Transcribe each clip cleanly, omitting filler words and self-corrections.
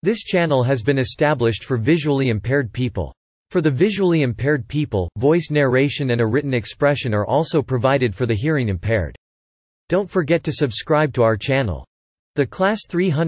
This channel has been established for visually impaired people. For the visually impaired people, voice narration and a written expression are also provided for the hearing impaired. Don't forget to subscribe to our channel. The Class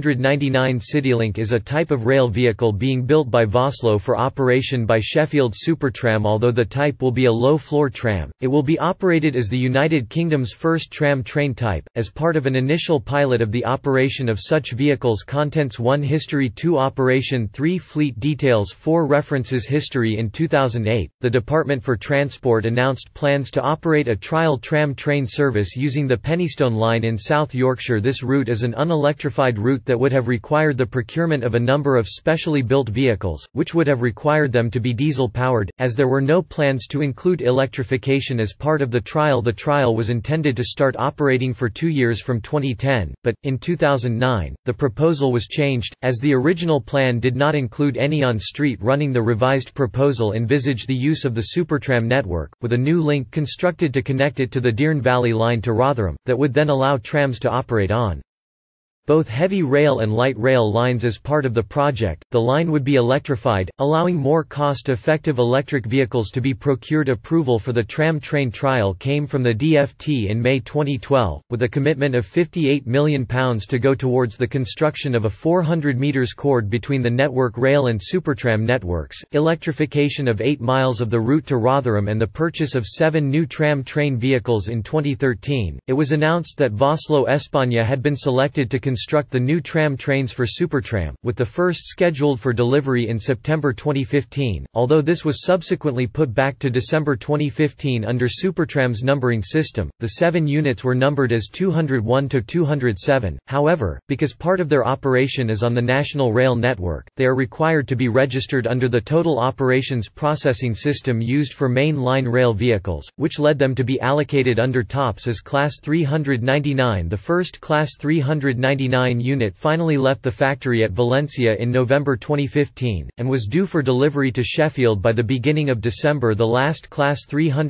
399 CityLink is a type of rail vehicle being built by Vossloh for operation by Sheffield Supertram. Although the type will be a low-floor tram, it will be operated as the United Kingdom's first tram train type, as part of an initial pilot of the operation of such vehicles. Contents: 1 History, 2 Operation, 3 Fleet details, 4 References. History. In 2008, the Department for Transport announced plans to operate a trial tram train service using the Penistone Line in South Yorkshire. This route is an unelectrified route that would have required the procurement of a number of specially built vehicles, which would have required them to be diesel-powered, as there were no plans to include electrification as part of the trial. The trial was intended to start operating for 2 years from 2010, but, in 2009, the proposal was changed, as the original plan did not include any on-street running. The revised proposal envisaged the use of the Supertram network, with a new link constructed to connect it to the Dearne Valley Line to Rotherham, that would then allow trams to operate on both heavy rail and light rail lines. As part of the project, the line would be electrified, allowing more cost-effective electric vehicles to be procured. Approval for the tram train trial came from the DfT in May 2012, with a commitment of £58 million to go towards the construction of a 400 metres cord between the Network Rail and Supertram networks, electrification of 8 miles of the route to Rotherham, and the purchase of 7 new tram train vehicles. In 2013, it was announced that Vossloh Espana had been selected to construct the new tram trains for Supertram, with the first scheduled for delivery in September 2015, although this was subsequently put back to December 2015 under Supertram's numbering system. The 7 units were numbered as 201 to 207, however, because part of their operation is on the National Rail Network, they are required to be registered under the Total Operations Processing System used for main line rail vehicles, which led them to be allocated under TOPS as Class 399. The first Class 399 unit finally left the factory at Valencia in November 2015, and was due for delivery to Sheffield by the beginning of December. The last Class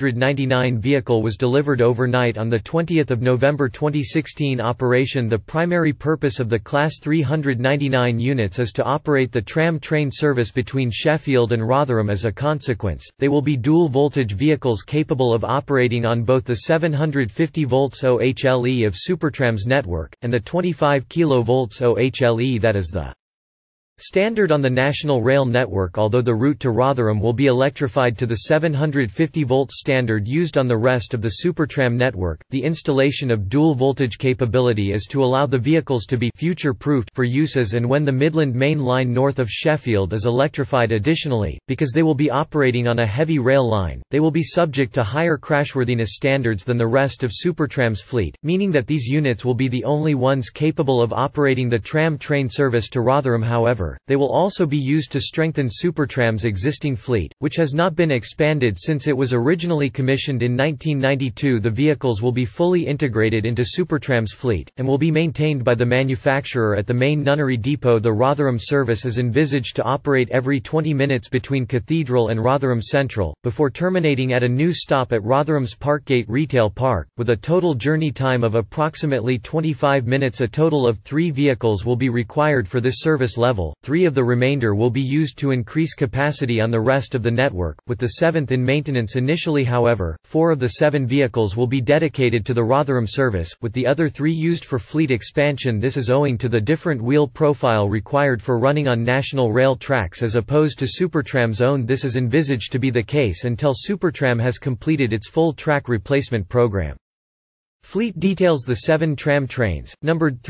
399 vehicle was delivered overnight on 20 November 2016. Operation. The primary purpose of the Class 399 units is to operate the tram train service between Sheffield and Rotherham. As a consequence, they will be dual-voltage vehicles capable of operating on both the 750 volts OHLE of Supertram's network, and the 25 kV OHLE that is the standard on the National Rail Network. Although the route to Rotherham will be electrified to the 750 volt standard used on the rest of the Supertram network, the installation of dual voltage capability is to allow the vehicles to be future-proofed for use as and when the Midland Main Line north of Sheffield is electrified. Additionally, because they will be operating on a heavy rail line, they will be subject to higher crashworthiness standards than the rest of Supertram's fleet, meaning that these units will be the only ones capable of operating the tram train service to Rotherham. However, they will also be used to strengthen Supertram's existing fleet, which has not been expanded since it was originally commissioned in 1992. The vehicles will be fully integrated into Supertram's fleet, and will be maintained by the manufacturer at the main Nunnery depot. The Rotherham service is envisaged to operate every 20 minutes between Cathedral and Rotherham Central, before terminating at a new stop at Rotherham's Parkgate Retail Park, with a total journey time of approximately 25 minutes. A total of 3 vehicles will be required for this service level. 3 of the remainder will be used to increase capacity on the rest of the network, with the 7th in maintenance initially. However, 4 of the 7 vehicles will be dedicated to the Rotherham service, with the other 3 used for fleet expansion. This is owing to the different wheel profile required for running on national rail tracks as opposed to Supertram's own. This is envisaged to be the case until Supertram has completed its full track replacement program. Fleet details: the 7 tram trains, numbered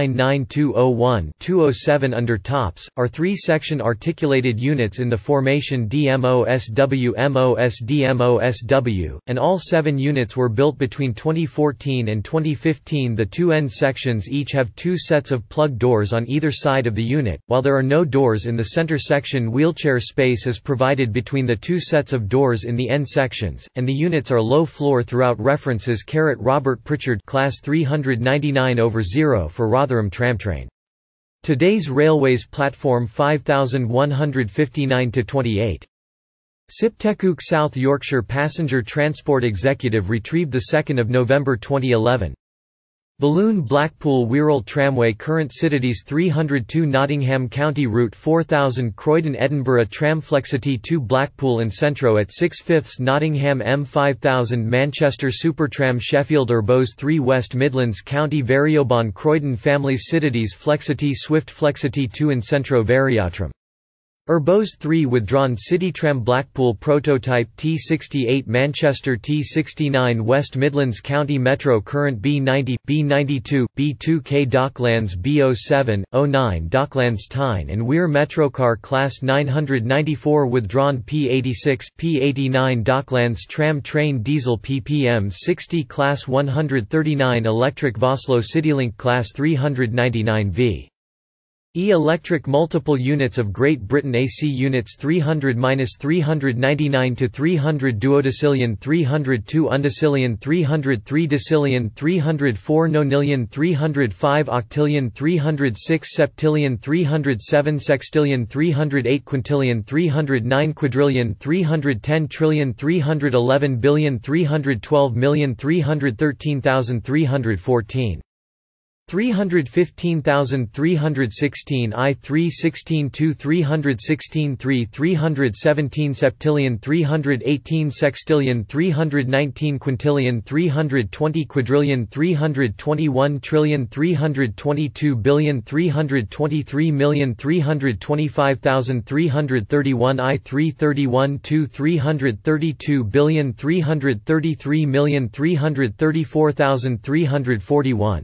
399201-207 under TOPS, are 3-section articulated units in the formation DMOSW-MOSD-MOSW, and all 7 units were built between 2014 and 2015. The 2 end sections each have 2 sets of plug doors on either side of the unit, while there are no doors in the center section. Wheelchair space is provided between the 2 sets of doors in the end sections, and the units are low floor throughout. References: Robert Pritchard, Class 399/0 for Rotherham Tramtrain. Today's Railways Platform 5159-28. Siptekuk South Yorkshire Passenger Transport Executive retrieved 2 November 2011. Balloon Blackpool Wirral Tramway Current Cities 302 Nottingham County Route 4000 Croydon Edinburgh Tram Flexity 2 Blackpool and Centro at 6/5 Nottingham M5000 Manchester Supertram Sheffield Urbos 3 West Midlands County Variobon Croydon Families Cities Flexity Swift Flexity 2 and Centro Variatram Urbos 3 Withdrawn Citytram Blackpool Prototype T68 Manchester T69 West Midlands County Metro Current B90, B92, B2K Docklands B07, 09 Docklands Tyne and Weir Metrocar Class 994 Withdrawn P86, P89 Docklands Tram Train Diesel ppm 60 Class 139 Electric Vossloh Citylink Class 399 V. Electric multiple units of Great Britain AC units 300–399 to 300 duodecillion 302 undecillion 303 decillion 304 nonillion 305 octillion 306 septillion 307 sextillion 308 quintillion 309 quadrillion 310 trillion 311 billion 312 million 313,314 315,316 I 316 2 316 3 317 septillion 318 sextillion 319 quintillion 320 quadrillion 321 trillion 322 billion 323 million 325,331 I 331 2 332 billion 333 million 334,341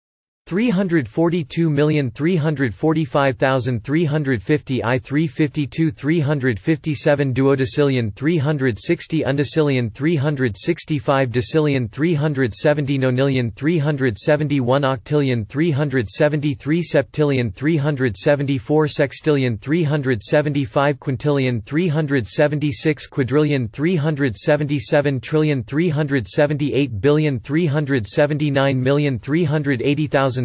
342,345,350 I 352 357 duodecillion 360 undecillion 365 decillion 370 nonillion 371 octillion 373 septillion 374 sextillion 375 quintillion 376 quadrillion 377 trillion 378 billion 379 million 380,381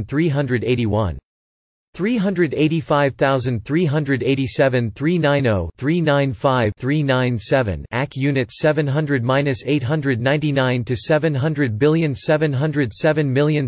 385,387 390 395 397 AC units 700–899 to 700 billion 707 million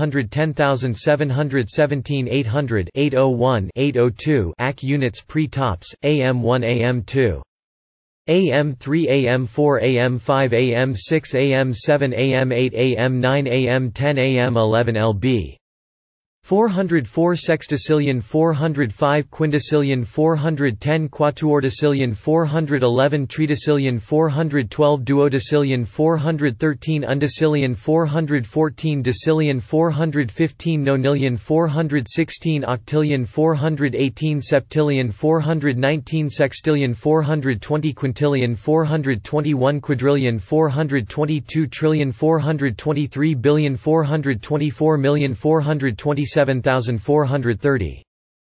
710,717 800 801 802 AC units pre-tops AM1 AM2 AM3 AM4 AM5 AM6 AM7 AM8 AM9 AM10 AM11 lb 404 sextillion 405 quindecillion 410 quatuordecillion 411 tridecillion 412 duodecillion 413 undecillion 414 decillion 415 nonillion 416 octillion 418 septillion 419 sextillion 420 quintillion 421 quadrillion 422 trillion 423 billion 424 million 427,430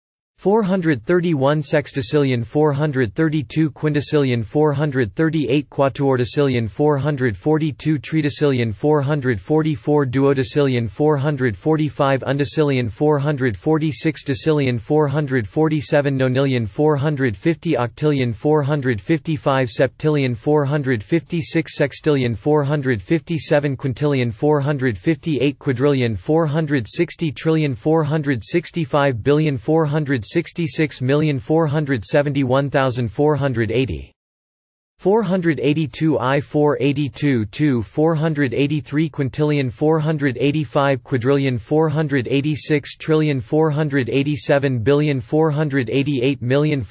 431 sextillion 432 quindecillion 438 quatuordecillion 442 tridecillion 444 duodecillion 445 undecillion 446 decillion 447 nonillion 450 octillion 455 septillion 456 sextillion 457 quintillion 458 quadrillion 460 trillion 465 billion 466,471,480 482 I 482 2 483 quintillion 485 quadrillion 486 trillion 487 billion 488 million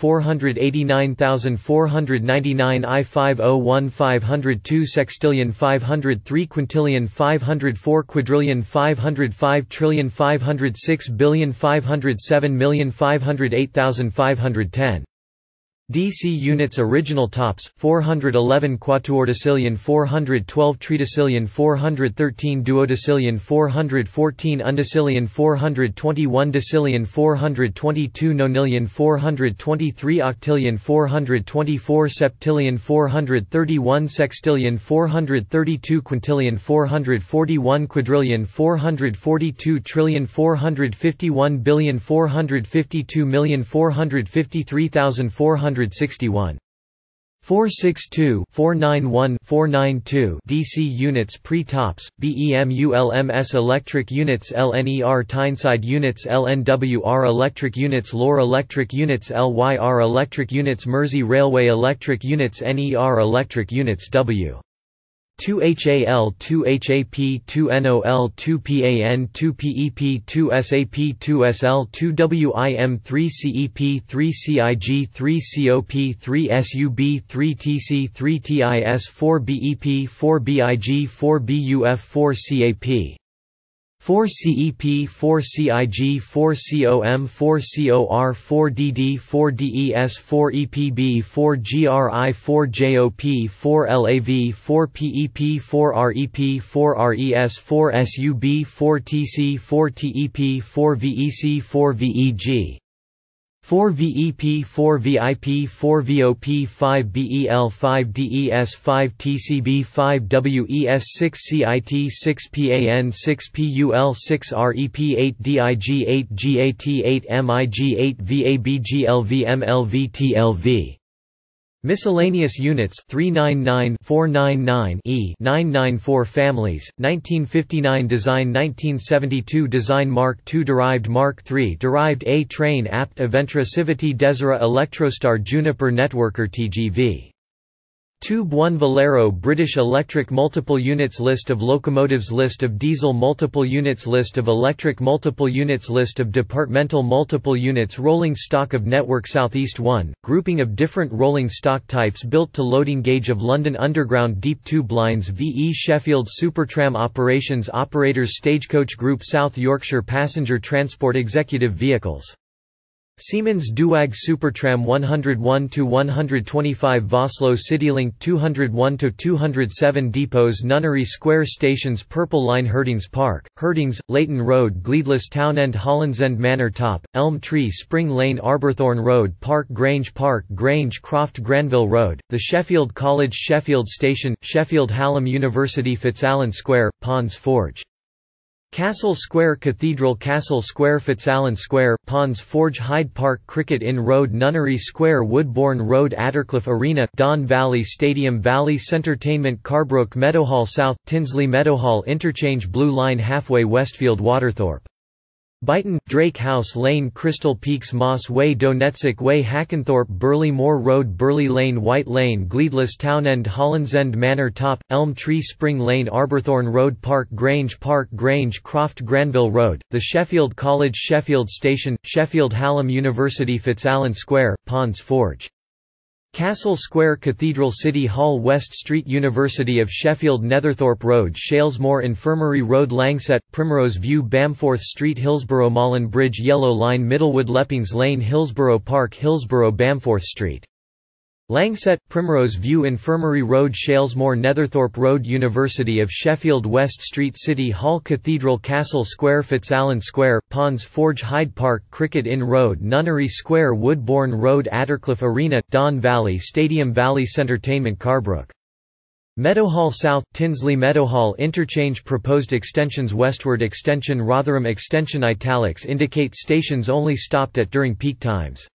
489,499 I 501 502 sextillion 503 quintillion 504 quadrillion 505 trillion 506 billion 507 million 508,510 DC units original tops 411 quatuordecillion 412 tridecillion 413 duodecillion 414 undecillion 421 decillion 422 nonillion 423 octillion 424 septillion 431 sextillion 432 quintillion 441 quadrillion 442 trillion 451 billion 452 million 453,461 462-491-492 DC units pre-tops, BEMULMS electric units LNER Tyneside units LNWR electric units Lore electric units LYR electric units Mersey Railway electric units NER electric units W 2HAL 2HAP 2NOL 2PAN 2PEP 2SAP 2SL 2WIM 3CEP 3CIG 3COP 3SUB 3TC 3TIS 4BEP 4BIG 4BUF 4CAP 4CEP 4CIG 4COM 4COR 4DD 4DES 4EPB 4GRI 4JOP 4LAV 4PEP 4REP 4RES 4SUB 4TC 4TEP 4VEC 4VEG 4VEP 4VIP 4VOP 5BEL 5DES 5TCB 5WES 6CIT 6PAN 6PUL 6REP 8DIG 8GAT 8MIG 8VABGLV MLV Miscellaneous units 399-499-E 994 families 1959 design 1972 design Mark II derived Mark III derived A train apt Aventra Civiti Desira Electrostar Juniper Networker TGV Tube 1 Valero British Electric Multiple Units List of locomotives List of diesel multiple units List of electric multiple units List of departmental multiple units Rolling stock of Network Southeast 1, grouping of different rolling stock types built to loading gauge of London Underground Deep Tube Lines VE Sheffield Supertram Operations Operators Stagecoach Group South Yorkshire Passenger Transport Executive Vehicles Siemens Duag Supertram 101–125 Vossloh Citylink 201–207 Depots Nunnery Square Stations Purple Line Herdings Park, Herdings, Leighton Road Gleadless Townend Hollandsend Manor Top, Elm Tree Spring Lane Arborthorne Road Park Grange Croft Granville Road, The Sheffield College Sheffield Station, Sheffield Hallam University Fitzallen Square, Ponds Forge Castle Square Cathedral Castle Square Fitzallen Square, Ponds Forge Hyde Park Cricket Inn Road Nunnery Square Woodbourne Road Addercliff Arena Don Valley Stadium Valley Centertainment Carbrook Meadowhall South, Tinsley Meadowhall Interchange Blue Line Halfway Westfield Waterthorpe Byton, Drake House Lane Crystal Peaks Moss Way Donetsk Way Hackenthorpe Burley Moor Road Burley Lane White Lane Gleadless Townend Hollandsend Manor Top, Elm Tree Spring Lane Arborthorne Road Park Grange Croft Granville Road, The Sheffield College Sheffield Station, Sheffield Hallam University Fitzallen Square, Ponds Forge Castle Square Cathedral City Hall West Street University of Sheffield Netherthorpe Road Shalesmoor Infirmary Road Langsett, Primrose View Bamforth Street Hillsborough Malin Bridge Yellow Line Middlewood Leppings Lane Hillsborough Park Hillsborough Bamforth Street Langsett, Primrose View Infirmary Road Shalesmoor Netherthorpe Road University of Sheffield West Street City Hall Cathedral Castle Square Fitzallen Square, Ponds Forge Hyde Park Cricket Inn Road Nunnery Square Woodbourne Road Addercliff Arena, Don Valley Stadium Valley Centertainment Carbrook Meadowhall South, Tinsley Meadowhall Interchange Proposed extensions Westward Extension Rotherham Extension Italics indicate stations only stopped at during peak times